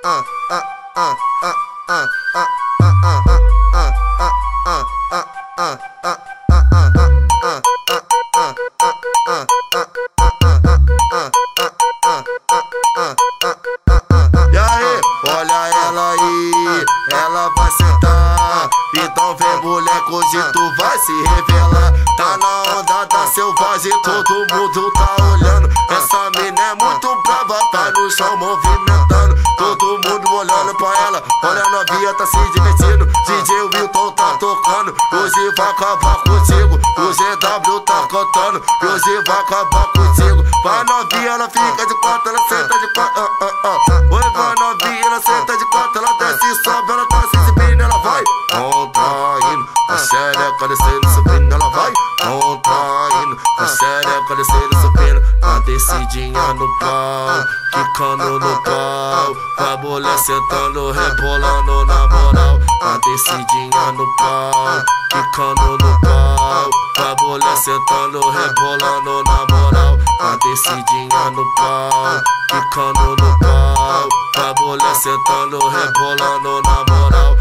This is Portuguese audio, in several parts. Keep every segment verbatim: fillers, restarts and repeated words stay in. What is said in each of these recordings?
E aí, olha ela aí, ela vai sentar. Então vem moleque, hoje tu vai se revelar. Tá na onda da selvagem, todo mundo tá olhando. Essa mina é muito brava, tá no chão movimentando. Todo mundo olhando pra ela, olha a novinha tá se divertindo. D J Wilton tá tocando, hoje vai acabar contigo. O G W tá cantando, hoje vai acabar contigo. Vai novinha, ela fica de quatro, ela senta de quatro. Ah, ah, ah. Oi, vai novinha, ela senta de quatro, ela desce e sobe, ela tá se exibindo, ela vai contraindo, a xereca descendo, subindo, ela vai contraindo, a xereca descendo, subindo, a descidinha no pau, quicando no pau, vai mulher sentando, rebolando na moral, a descidinha no pau, quicando no pau, vai mulher sentando, rebolando na moral, a descidinha no pau, quicando no pau, vai mulher sentando, rebolando na moral.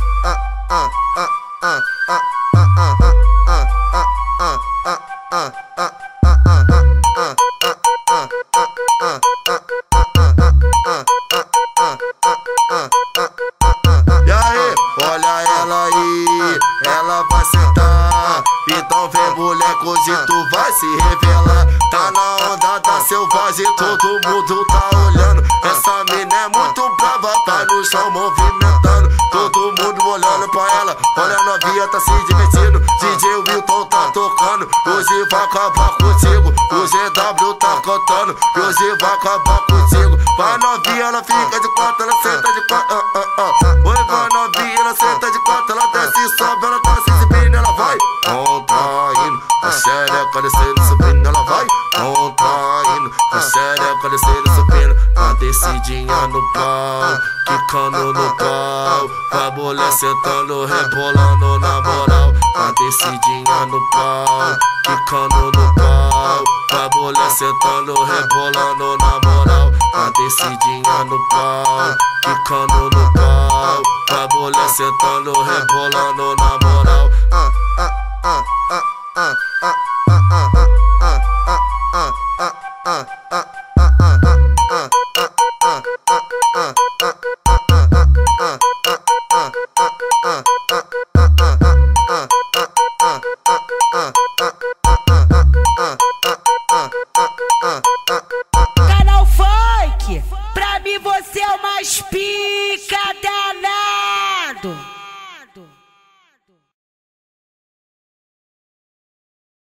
E aí, olha ela aí, ela vai sentar. Então vem moleque, hoje tu vai se revelar. Tá na onda da selvagem, todo mundo tá olhando. Essa mina é muito brava, tá no chão movimentando. Todo mundo olhando pra ela, olha a novinha tá se divertindo. D J Wilton tá tocando, hoje vai acabar contigo. O G W tá cantando, hoje vai acabar contigo. Vai novinha, ela fica de quatro, ela senta de quatro. Ah, ah, ah. Oi, vai novinha, ela senta de quatro, ela desce e sobe, ela tá se exibindo, ela vai contraindo, a xereca descendo, subindo, ela vai contraindo, a xereca descendo, subindo, a descidinha no pau, quicando no pau, vai mulher sentando, rebolando na moral, a descidinha no pau, quicando no pau, vai mulher sentando, rebolando na moral, a descidinha no pau, quicando no pau, vai mulher sentando, rebolando na moral. Canal Funk, pra mim você é o mais pi.